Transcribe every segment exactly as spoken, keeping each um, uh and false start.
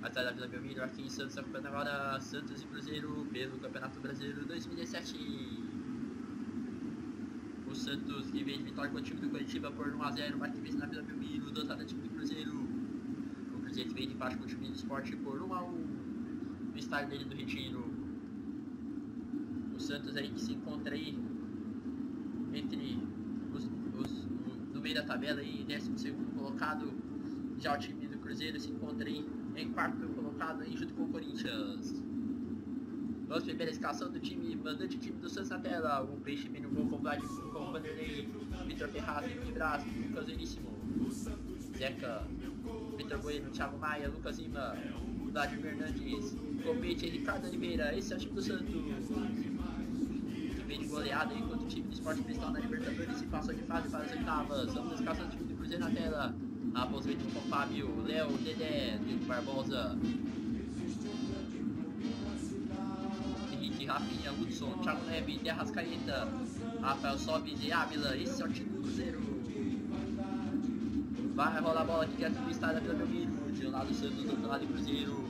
Atrás da Vila Belmiro, aqui em Santos, acompanhando agora Santos e Cruzeiro pelo Campeonato Brasileiro dois mil e dezessete. O Santos, em vez de vitória com o time do Curitiba por um a zero, vai ter vez na Vila Belmiro, dotado do time do Cruzeiro. O Cruzeiro veio de baixo com o time do Sport por um a um no estádio dele do Retiro. O Santos aí que se encontra aí entre os, os no meio da tabela aí, décimo segundo colocado. Já o time do Cruzeiro se encontra aí em quarto colocado aí junto com o Corinthians. Vamos primeira escalação do time, mandante time do Santos na tela. O Peixe vem no gol com o Vlad, com o Vanderlei, Vitor Ferraz, de Brás, Lucas Veríssimo, Zeca, Vitor Bueno, Thiago Maia, Lucas Lima, Vladimir Hernandes, Copete e Ricardo Oliveira. Esse é o time do Santos, que vem de goleada enquanto o time do Sport Cristal na Libertadores se passou de fase para as oitavas. Vamos escalação do time do Cruzeiro na tela. Após feito com Fábio, Léo, Dedé, Diego Barbosa, Henrique, Rafinha, Hudson, Thiago Neves, De Arrascaeta, Rafael Sobis e Ávila. Esse é o time do Cruzeiro. Vai rolar a bola aqui direto do estádio da Vila Belmiro. De um lado Santos, do outro lado Cruzeiro.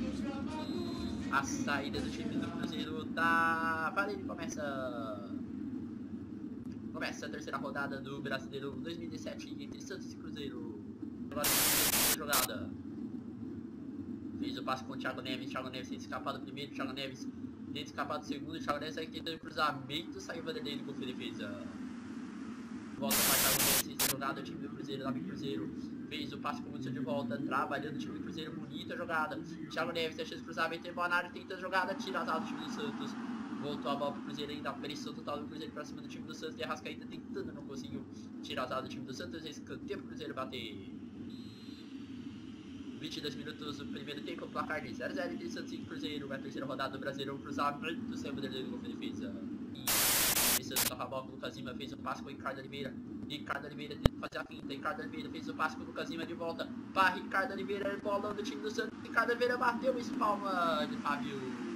A saída do time do Cruzeiro tá valendo e começa. Começa a terceira rodada do Brasileiro dois mil e dezessete entre Santos e Cruzeiro. Agora a jogada. Fez o passe com o Thiago Neves. Thiago Neves tem escapado do primeiro. Thiago Neves tem escapado do segundo. Thiago Neves aí tentando cruzamento. Saiu o Vanderlei com a defesa. Volta para Thiago Neves. Fez a jogada. O time do Cruzeiro lá vem Cruzeiro. Fez o passe com o Hudson de volta. Trabalhando o time do Cruzeiro. Bonita jogada. Thiago Neves tem a chance de cruzamento. Tem boa na área. Tenta a jogada. Tira a do time do Santos. Voltou a bola pro Cruzeiro ainda. Pressão total do Cruzeiro pra cima do time do Santos. De Arrascaeta tentando. Não conseguiu tirar a do time do Santos. Escanteio pro Cruzeiro bater. vinte e dois minutos do primeiro tempo, placar de zero a zero entre Santos e Cruzeiro. Vai a terceira rodada do Brasileirão, cruzamento sem Vanderlei com a defesa. E Santos toca a bola com o Lucas Lima, fez o passe com o Ricardo Oliveira. Ricardo Oliveira tenta fazer a finta. Ricardo Oliveira fez o passe com o Lucas Lima de volta para Ricardo Oliveira, bolão do time do Santos. Ricardo Oliveira bateu, espalma de Fábio.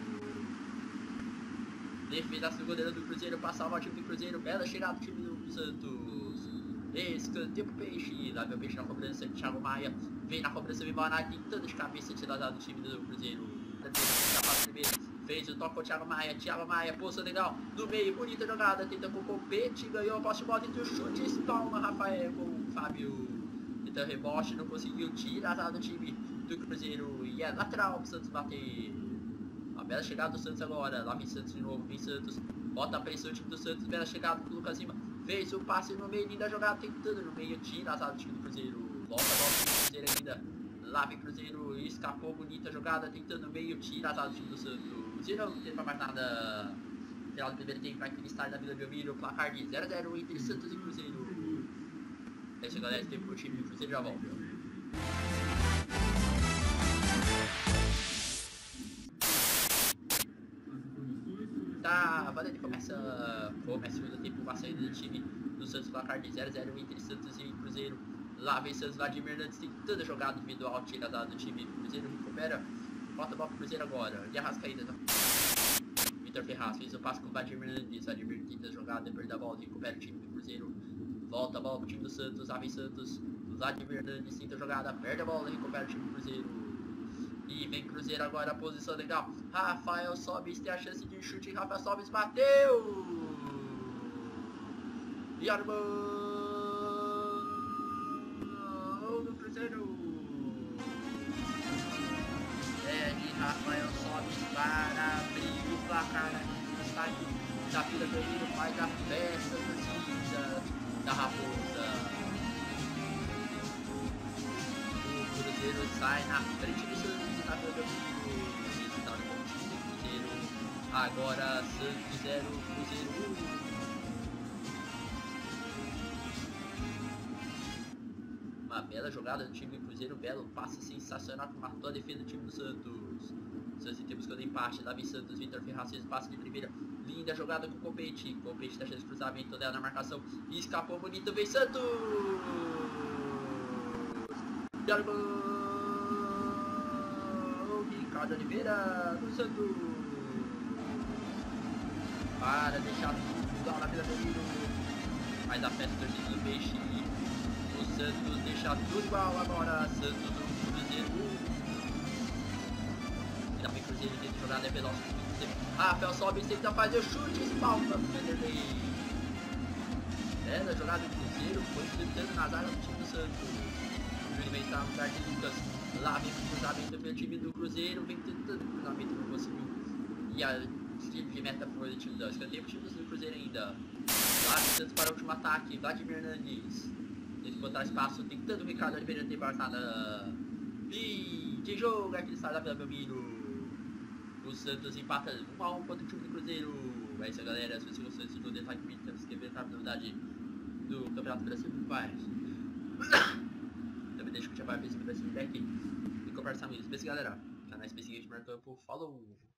Defesa do goleiro do Cruzeiro, passava o time do Cruzeiro. Bela chegada do time do Santos. Escanteio pro Peixe. Lá vem o Peixe na cobrança de Thiago Maia. Vem na cobrança de Bonaire, tentando de cabeça tirar do time do Cruzeiro. Fez o toque com o Thiago Maia. Thiago Maia, poça legal. No meio, bonita jogada. Tenta com o Copete. Ganhou a posse de bola entre o chute. Espalma Rafael com o Fábio. Tenta rebote, não conseguiu tirar do time do Cruzeiro. E é lateral pro Santos bater. Uma bela chegada do Santos agora. Lá vem Santos de novo. Vem Santos. Bota a pressão o time do Santos. Bela chegada do Lucas Lima. Fez o passe no meio, linda jogada, tentando no meio, tira a do time do Cruzeiro. Volta a bola do Cruzeiro ainda. Lá vem Cruzeiro, escapou, bonita jogada, tentando no meio, tira a do time do Santos. E não tem pra mais nada. Final do primeiro tempo, aqui no estádio da Vila Belmiro, placar de zero a zero entre Santos e Cruzeiro. É isso, galera, esse tempo pro time do Cruzeiro já volta. Tá, valendo, começa, começa o segundo tempo com a saída do time do Santos, placar de zero a zero entre Santos e Cruzeiro. Lá vem Santos, Vladimir Hernandes tentando a jogada individual, tira da do time, Cruzeiro recupera, bota a bola pro Cruzeiro agora, de Arrascaeta, tá? Vitor Ferraz fez o passe com o Vladimir Hernandes, Vladimir tenta a jogada, perde a bola, recupera o time do Cruzeiro, volta a bola pro time do Santos, lá vem Santos, Vladimir Hernandes tenta a jogada, perde a bola, recupera o time do Cruzeiro. E vem Cruzeiro agora, posição legal. Rafael Sobis tem a chance de chute. Rafael Sobis bateu! E armou do Cruzeiro. É de Rafael Sobis para abrir o placar no estádio da Vila Belmiro. Faz a festa torcida da Raposa. O Cruzeiro sai na frente do Santos. Resultado com o time do Cruzeiro. Agora Santos zero, Cruzeiro um. Uma bela jogada do time do Cruzeiro. Belo passe sensacional que matou a defesa do time do Santos. Santos tem buscando empate. Lá vem Santos, Vitor Ferraz fez passe de primeira. Linda jogada com o Copete. Copete tá cheio de cruzamento dela na marcação. E escapou bonito. Vem Santos! Gol! Ricardo Oliveira do Santos. Para deixar tudo lá na Vila Belmiro. Faz a festa torcida do Peixe. O Santos deixa tudo igual agora. Santos do Cruzeiro. vem Cruzeiro, tenta jogada, é veloz com o Cruzeiro. Rafael sobe, tenta fazer o chute, espalma pro Vanderlei. Bela jogada do Cruzeiro, foi tentando na zaga do time do Santos. O Júnior vem estar no lugar de Lucas. Lá vem o cruzamento pelo time do Cruzeiro, vem tentando o cruzamento, não conseguiu. E a tiro de meta foi do time do escanteio pro time do Cruzeiro ainda. Lá o Santos para o último ataque, Vladimir Hernandes. Tenta botar espaço, tentando o Ricardo Oliveira ter passada. Fim de jogo, é aquele sai da Vila Belmiro. O Santos empata um a um contra o time do Cruzeiro. É isso, galera. Se você gostou desse jogo, deixa like, se inscrever para a novidade do Campeonato Brasileiro do Paz. Também deixa o curtir para ver se vai ser feedback e conversar com eles. Beijo, galera. Canais Space Game Marcampo. Falou!